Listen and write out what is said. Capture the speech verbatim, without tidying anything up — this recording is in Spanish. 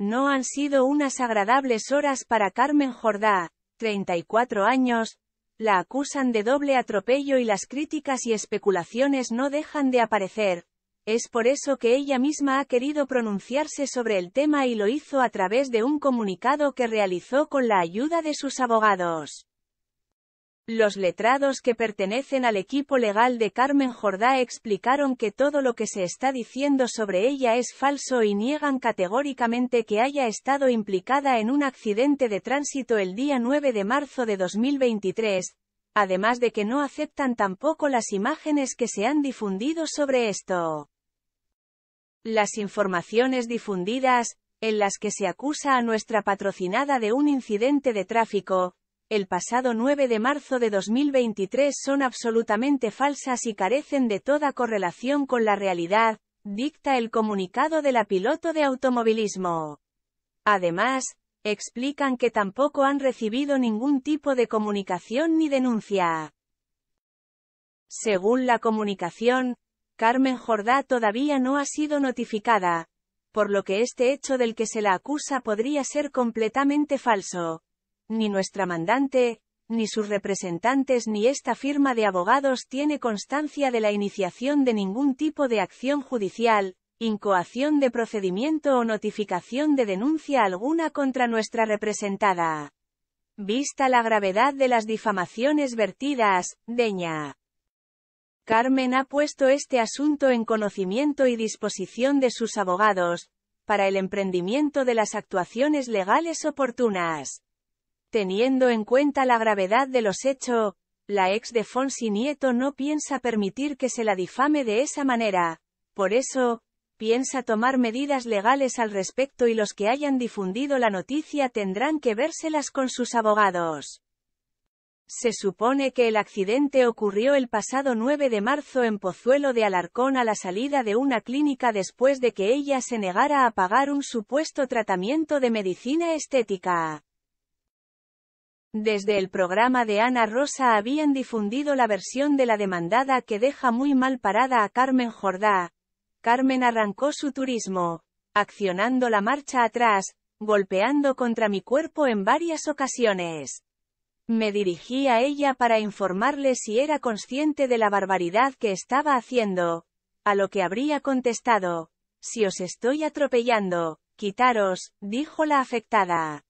No han sido unas agradables horas para Carmen Jordá, treinta y cuatro años, la acusan de doble atropello y las críticas y especulaciones no dejan de aparecer. Es por eso que ella misma ha querido pronunciarse sobre el tema y lo hizo a través de un comunicado que realizó con la ayuda de sus abogados. Los letrados que pertenecen al equipo legal de Carmen Jordá explicaron que todo lo que se está diciendo sobre ella es falso y niegan categóricamente que haya estado implicada en un accidente de tránsito el día nueve de marzo de dos mil veintitrés, además de que no aceptan tampoco las imágenes que se han difundido sobre esto. Las informaciones difundidas, en las que se acusa a nuestra patrocinada de un incidente de tráfico, el pasado nueve de marzo de dos mil veintitrés son absolutamente falsas y carecen de toda correlación con la realidad, dicta el comunicado de la piloto de automovilismo. Además, explican que tampoco han recibido ningún tipo de comunicación ni denuncia. Según la comunicación, Carmen Jordá todavía no ha sido notificada, por lo que este hecho del que se la acusa podría ser completamente falso. Ni nuestra mandante, ni sus representantes ni esta firma de abogados tiene constancia de la iniciación de ningún tipo de acción judicial, incoación de procedimiento o notificación de denuncia alguna contra nuestra representada. Vista la gravedad de las difamaciones vertidas, Deña. Carmen ha puesto este asunto en conocimiento y disposición de sus abogados, para el emprendimiento de las actuaciones legales oportunas. Teniendo en cuenta la gravedad de los hechos, la ex de Fonsi Nieto no piensa permitir que se la difame de esa manera, por eso, piensa tomar medidas legales al respecto y los que hayan difundido la noticia tendrán que vérselas con sus abogados. Se supone que el accidente ocurrió el pasado nueve de marzo en Pozuelo de Alarcón a la salida de una clínica después de que ella se negara a pagar un supuesto tratamiento de medicina estética. Desde el programa de Ana Rosa habían difundido la versión de la demandada que deja muy mal parada a Carmen Jordá. Carmen arrancó su turismo, accionando la marcha atrás, golpeando contra mi cuerpo en varias ocasiones. Me dirigí a ella para informarle si era consciente de la barbaridad que estaba haciendo, a lo que habría contestado: si os estoy atropellando, quitaros, dijo la afectada.